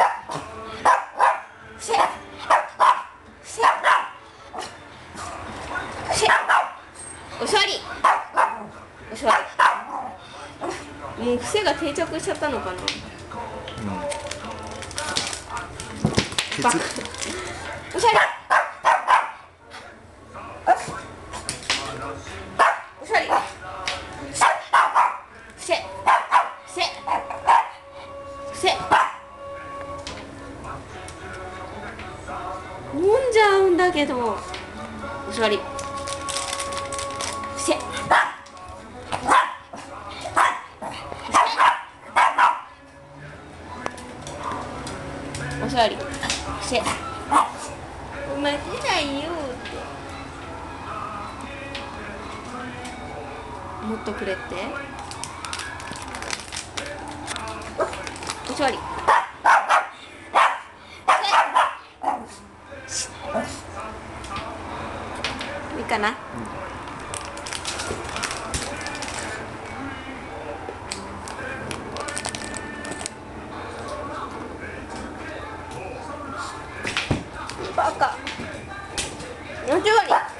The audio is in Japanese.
せお座り。お座り。もう癖が定着しちゃったのかな。バカ。お座り。お座り。飲んじゃうんだけど。お座り。お座り。お前出ないよって。もっとくれって。お座り。いいかな。バカ。お座り。